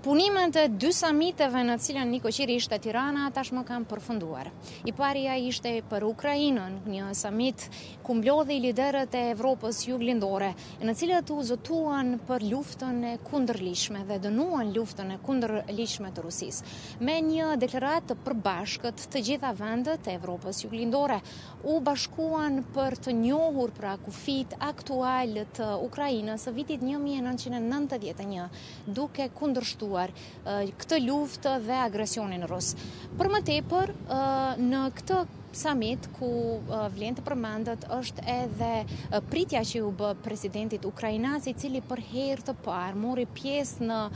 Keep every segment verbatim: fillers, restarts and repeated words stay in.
Punimet e dy samiteve në cilën Nikoqiri ishte Tirana tashmë kanë përfunduar. I parja ishte për Ukrainën, një samit ku mblodhi liderët e Evropës juglindore, në cilët u zotuan për luftën e kundërligjshme dhe dënuan luftën e kundërligjshme të Rusisë. Me një deklaratë të përbashkët, të gjitha vendet e Evropës juglindore u bashkuan për të njohur pra kufit aktual të Ukrainës së vitit një mijë e nëntëqind e nëntëdhjetë e një, duke kundërshtuar këtë luftë dhe agresionin rus. Për më tepër, në këtë summit ku vlen të përmendet është edhe pritja që u bë presidentit ukrainas, i cili për herë të parë mori pjesë në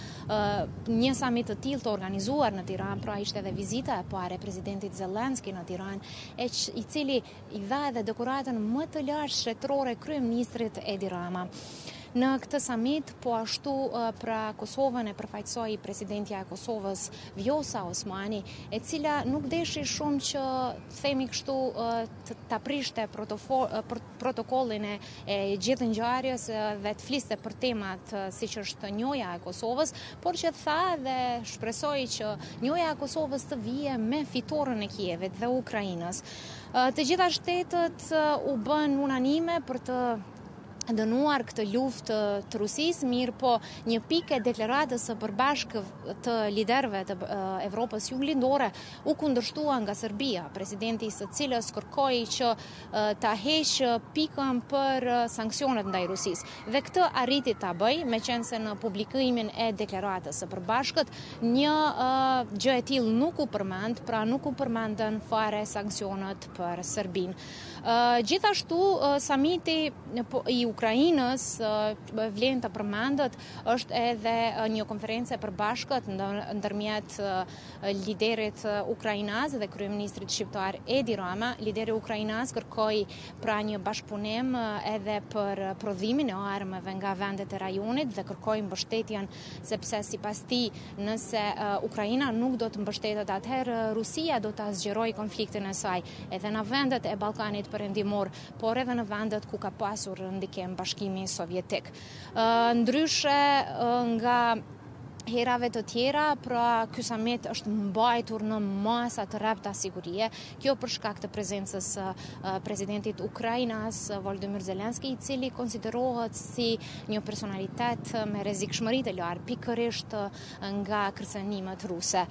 një summit të tillë të organizuar në Tiranë, pra ishte edhe vizita e parë e presidentit Zelenski në Tiranë, i cili i dha edhe dekoratën më të lartë shtetërore kryeministrit Edi Rama. Në këtë summit, po ashtu pra Kosovën e përfaqësoi presidentja e Kosovës Vjosa Osmani, e cila nuk deshi shumë që themi kështu ta prishte protokollin e gjithë ngjarjes dhe të fliste për temat siç është njoja e Kosovës, por që tha dhe shpresoi që njoja e Kosovës të vijë me fitoren e Kievit dhe Ukrainës. Të gjitha shtetet u bën unanime për të dënuar këtë luftë të Rusisë, mirë po një pikë e deklaratës së përbashkët të liderëve të Evropës juglindore u kundërshtua nga Serbia, presidenti i së cilës kërkoi që ta heqë pikën për sanksionet ndaj Rusisë. Dhe këtë arriti ta bëj, meqense në publikimin e deklaratës së përbashkët një gjë e tillë nuk u përmend, pra nuk u përmendën fare sanksionet për Serbinë. Gjithashtu, samiti i Ukrainës vlen të përmendet është edhe një konferencë e përbashkët ndërmjet liderit ukrainas dhe kryeministrit shqiptar Edi Rama. Lideri ukrainas kërkoi pra një bashkëpunim edhe për prodhimin e armëve nga vendet e rajonit dhe kërkoi mbështetjen, sepse sipas tij, nëse Ukraina nuk do të mbështetet, atëherë Rusia do ta zgjerojë konfliktin e saj edhe në vendet e Ballkanit perëndimor, por edhe në vendet ku ka pasur ndikim Bashkimi Sovjetik. Ndryshe nga herave të tjera, pra ky summit është mbajtur në masa të rrapta sigurie, kjo për shkak të prezencës së presidentit ukrainas Volodymyr Zelenski, i cili konsiderohet si një personalitet me rrezikshmëri të lartë, pikërisht nga kërcënimet ruse.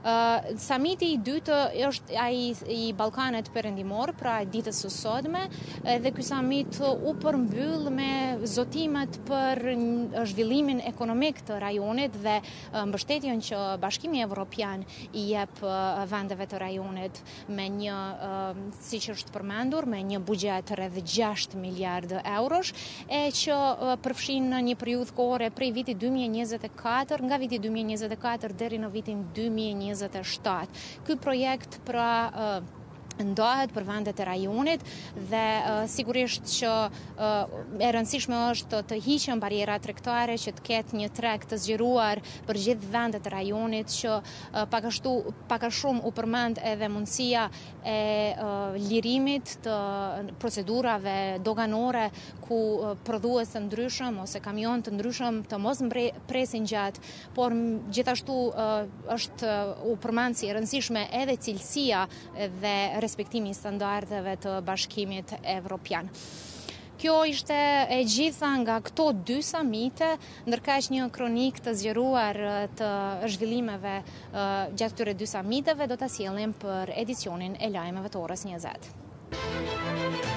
Summiti i dytë është ai i Ballkanit perëndimor, pra ditës së sotme, dhe ky summit u përmbyll me zotimet për zhvillimin ekonomik të rajonit dhe mbështetjen që Bashkimi Evropian i jep vendeve të rajonit me një, siç është përmendur, me një buxhet rreth gjashtë miliardë eurosh, e që përfshin në një periudhë kohore prej vitit dy mijë e njëzet e katër, nga viti dy mijë e njëzet e katër deri në vitin dy mijë e njëzet e shtatë. Ky projekt pra ndohet për vendet e rajonit dhe uh, sigurisht që uh, e rëndësishme është të hiqen barierat tregtare, që të ketë një treg të zgjeruar për gjithë vendet e rajonit, që uh, pak ashtu pak a shumë u përmend edhe mundësia e uh, lirimit të procedurave doganore ku uh, prodhues të ndryshëm ose kamion të ndryshëm të mos presin gjatë, por gjithashtu uh, është uh, u përmend si e rëndësishme edhe cilësia dhe respektimi standardeve të Bashkimit Evropian. Kjo ishte e gjitha nga këto dy samite, ndërkaq një kronik të zgjeruar të zhvillimeve gjatë këtyre dy samiteve do ta sjellim për edicionin e lajmeve të orës njëzet.